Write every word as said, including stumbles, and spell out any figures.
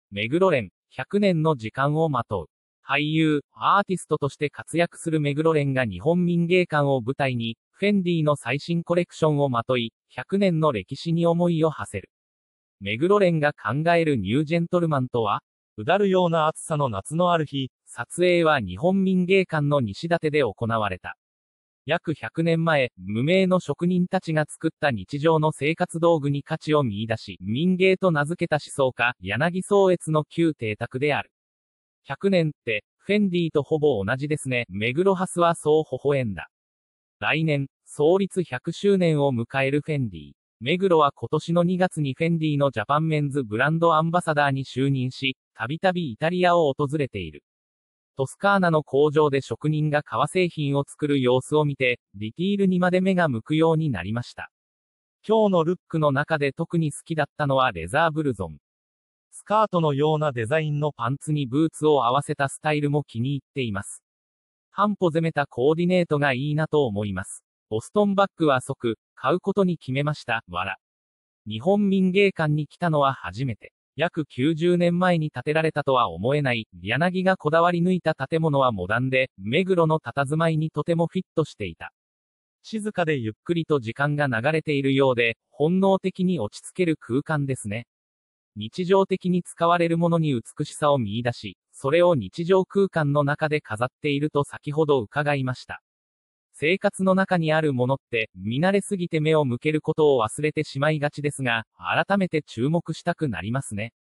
目黒蓮、ひゃくねんの時間をまとう。俳優、アーティストとして活躍する目黒蓮が日本民芸館を舞台に、フェンディの最新コレクションをまとい、ひゃくねんの歴史に思いを馳せる。目黒蓮が考えるニュージェントルマンとは？ うだるような暑さの夏のある日、 撮影は日本民芸館の西館で行われた。約ひゃくねんまえ、無名の職人たちが作った日常の生活道具に価値を見出し、民芸と名付けた思想家、柳宗悦の旧邸宅である。ひゃくねんって、フェンディとほぼ同じですね。目黒ハスはそう微笑んだ。来年、創立ひゃくしゅうねんを迎えるフェンディ。目黒は今年のにがつにフェンディのジャパンメンズブランドアンバサダーに就任し、たびたびイタリアを訪れている。トスカーナの工場で職人が革製品を作る様子を見て、ディティールにまで目が向くようになりました。今日のルックの中で特に好きだったのはレザーブルゾン。 スカートのようなデザインのパンツにブーツを合わせたスタイルも気に入っています。半歩攻めたコーディネートがいいなと思います。ボストンバッグは即、買うことに決めました。わら。日本民芸館に来たのは初めて。約きゅうじゅうねんまえに建てられたとは思えない、柳がこだわり抜いた建物はモダンで、目黒の佇まいにとてもフィットしていた。静かでゆっくりと時間が流れているようで、本能的に落ち着ける空間ですね。日常的に使われるものに美しさを見出し、それを日常空間の中で飾っていると先ほど伺いました。生活の中にあるものって、見慣れすぎて目を向けることを忘れてしまいがちですが、改めて注目したくなりますね。